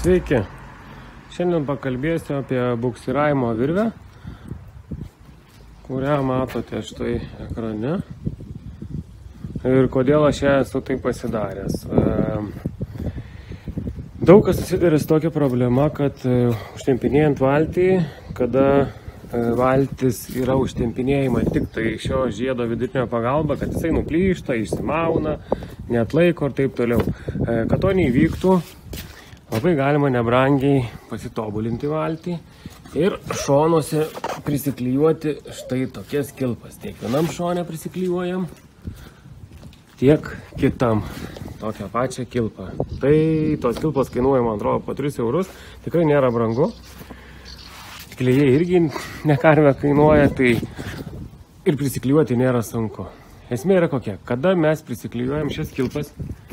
Sveiki! Šiandien pakalbėsiu apie buksiravimo virvę, kurią matote štai ekrane. Ir kodėl aš ją esu taip pasidaręs. Daug kas susiduria su tokia problema, kad užtempinėjant valtį, kada valtis yra užtempinėjama tik tai šio žiedo vidutinio pagalba, kad jisai nuplyšta, išsimauna, neatlaiko ir taip toliau. Kad to neįvyktų, labai galima nebrangiai pasitobulinti valtį ir šonuose prisiklijuoti štai tokias kilpas. Tiek vienam šone prisiklijuojam, tiek kitam tokią pačią kilpą. Tai tos kilpos kainuoja, man atrodo, po 3 eurus. Tikrai nėra brangu. Klijai irgi nekarvę kainuoja, tai ir prisiklijuoti nėra sunku. Esmė yra kokia. Kada mes prisiklijuojam šias kilpas,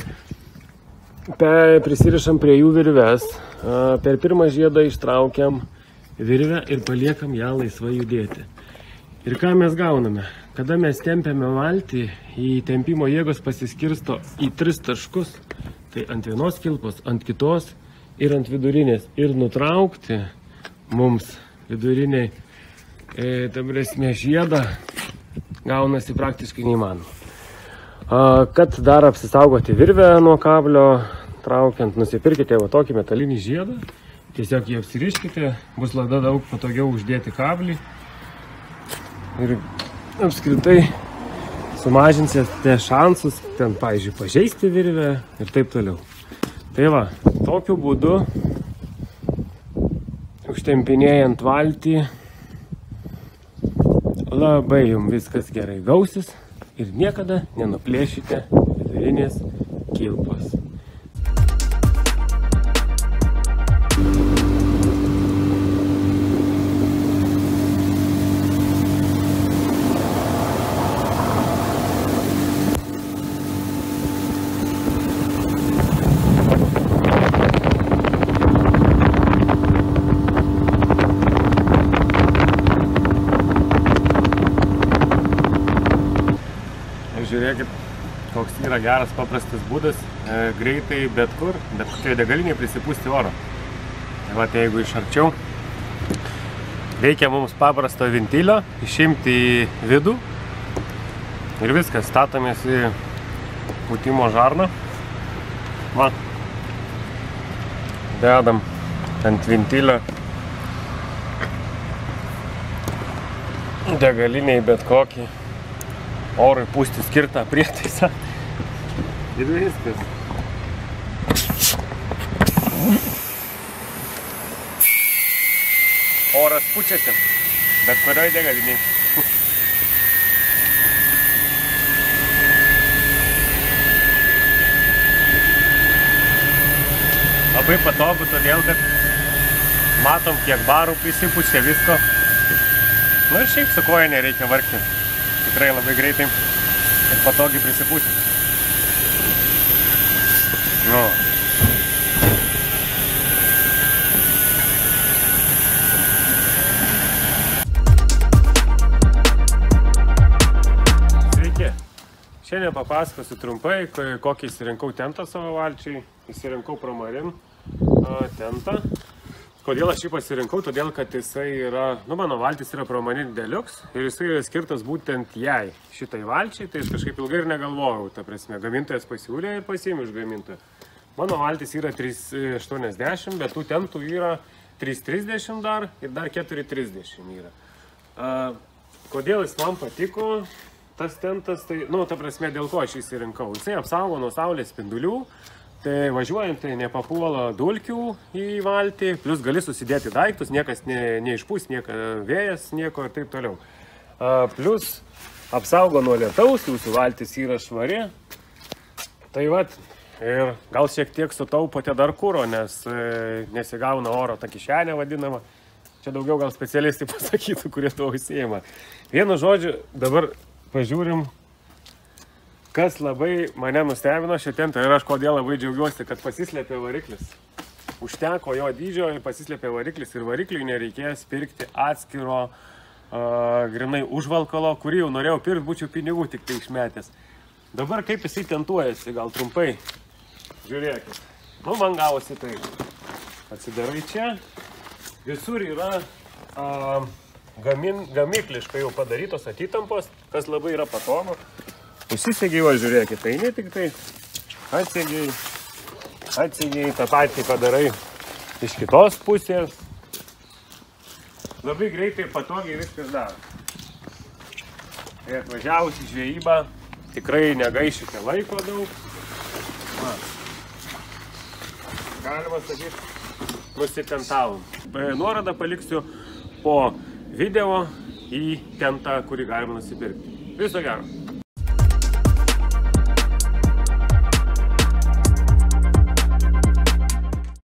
prisirišam prie jų virves, per pirmą žiedą ištraukiam virvę ir paliekam ją laisvai judėti. Ir ką mes gauname? Kada mes tempiame valtį, į tempimo jėgos pasiskirsto į 3 taškus, tai ant vienos kilpos, ant kitos ir ant vidurinės. Ir nutraukti mums viduriniai, žiedą gaunasi praktiškai neįmanoma. Kad dar apsisaugoti virvę nuo kablio, traukiant, nusipirkite va tokį metalinį žiedą, tiesiog jį apsiriškite, bus labai daug patogiau uždėti kablį ir apskritai sumažinsite šansus ten, pavyzdžiui, pažeisti virvę ir taip toliau. Tai va, tokiu būdu užtempinėjant valtį labai jums viskas gerai gausis ir niekada nenuplėšite vidurinės kilpos. Žiūrėkit, koks yra geras paprastas būdas greitai bet kur, bet kokioje degalinėje prisipūsti oro. Tai va, jeigu iš arčiau, reikia mums paprasto ventilio, išimti į vidų ir viskas, statomės į pūtimo žarną. Va, dedam ant ventilio degaliniai bet kokį orui pūsti skirtą prietaisą ir viskas. Oras pučiasi, bet kurioj degaliniai. Labai patogu, todėl kad matom, kiek barų prisipučia visko. Nu ir šiaip su koja nereikia vargti. Tikrai labai greitai ir patogiai prisipūti. Nu. Sveiki. Šiandien papasakosiu trumpai, kokį įsirinkau tentą savo valčiai. Įsirinkau Promarin tentą. Kodėl aš jį pasirinkau? Todėl, kad jisai yra, mano valtis yra Promarin Deluxe ir jisai yra skirtas būtent jai, šitai valčiai, tai aš kažkaip ilgai ir negalvojau, ta prasme, gamintojas pasiūlė ir pasiėmė iš gamintojo. Mano valtis yra 380, bet tų tentų yra 330 dar ir dar 430 yra. Kodėl jis man patiko, tas tentas, tai, ta prasme, dėl ko aš jį įsirinkau. Jisai apsaugo nuo saulės spindulių. Tai važiuojant, tai nepapuola dulkių į valtį, plus gali susidėti daiktus, niekas neišpūs, vėjas, nieko ir taip toliau. Plus apsaugo nuo lietaus, jūsų valtis yra švari. Tai vat, ir gal šiek tiek sutaupote dar kuro, nes nesigauna oro ta kišenė vadinama. Čia daugiau gal specialistai pasakytų, kurie to užsiima. Vienu žodžiu, dabar pažiūrim, kas labai mane nustebino šį tentą ir aš kodėl labai džiaugiuosi, kad pasislėpė variklis. Užteko jo dydžio ir pasislėpė variklis ir varikliui nereikės pirkti atskiro grinai užvalkalo, kurį jau norėjau pirkti, būčiau pinigų tik tai išmetęs. Dabar kaip jisai tentuojasi, gal trumpai. Žiūrėkit. Man gavosi taip. Atsidarai čia. Visur yra gamykliškai jau padarytos atitampos, kas labai yra patogu. Užsisegiai, va, žiūrėkit, tai ne tik tai atsegiai, tą patį padarai iš kitos pusės. Labai greitai ir patogiai viskas daro. Tai atvažiavus į žvejybą tikrai negaišite laiko daug. Va. Galima sakyti, nusitentavom. Nuorodą paliksiu po video į tentą, kurį galima nusipirkti. Viso gero.